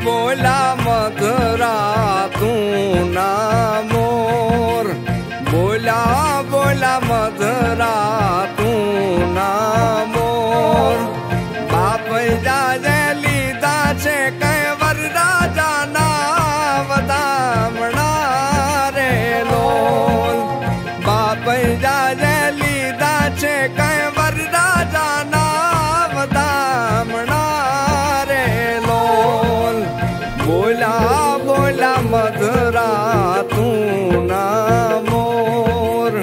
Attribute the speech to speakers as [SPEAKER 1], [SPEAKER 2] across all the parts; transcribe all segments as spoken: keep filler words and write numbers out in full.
[SPEAKER 1] बोला मधुरा तू ना मोर, बोला बोला मधुरा तू ना मोर। बाप जाजे लीधा छे कई वरदा जाना वदामणा रे लोल। बाप जाजे लीधा छे कई वरदा जाना वदामणा रे लोल। बोला बोला मधुरा तू ना मोर।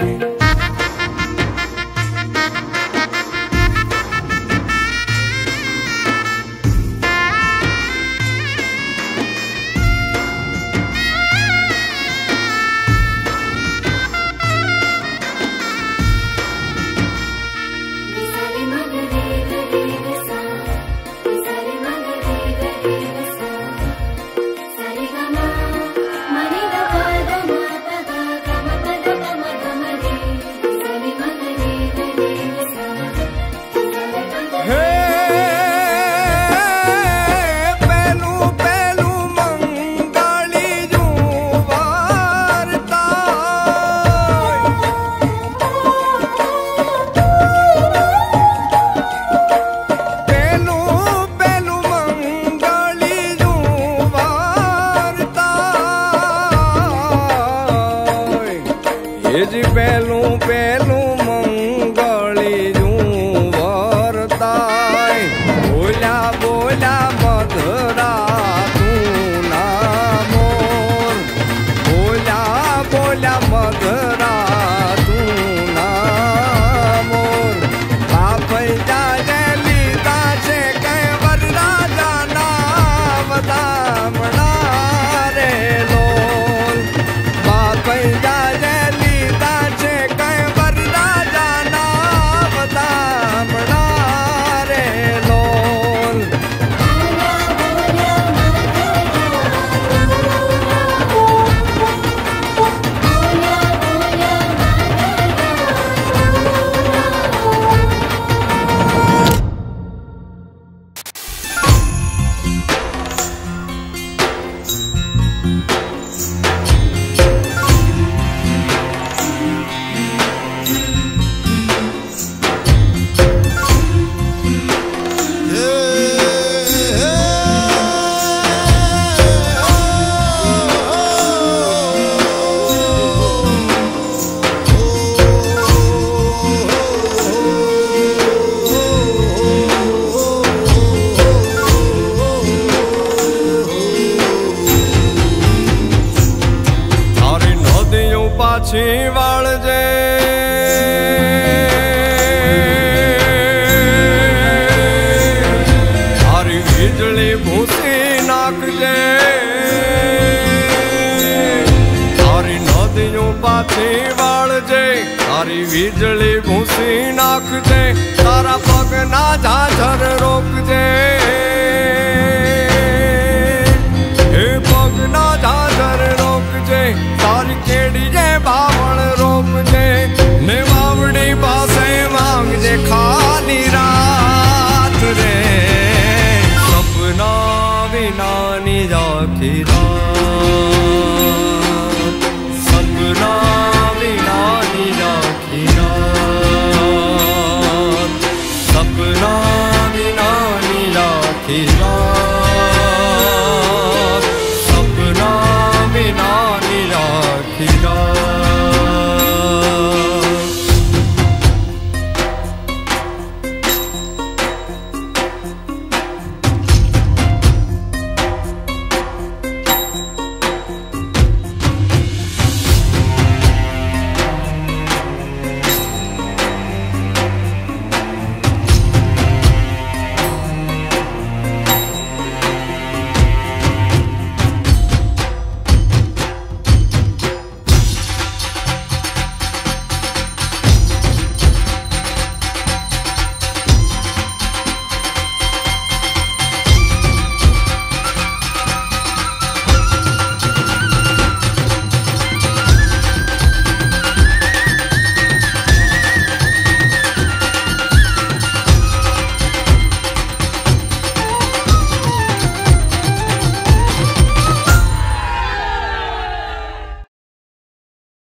[SPEAKER 1] जी पहलू पहलू मंगली जू वरदाय। बोला बोला मधुरा तू ना मोर, बोला बोला मधुरा तू ना मोर। बाप जाजे लीधा छे कई वरदा जाना वदामणा रे लोल। बाप जाजे पाछी वळजे थारी वीजળી भूसी नाखजे। थारी नदियों पाछी वळजे थारी वीजળી भूसी नाखजे। तारा पग ना झाझर रोकजे, हे पग ना झाझर रोकजे। तारी केड़ी जे बावण रोकजे ने वावड़ी पासे मांगजे खाली रात रे। सपना विना नी जाखी रात।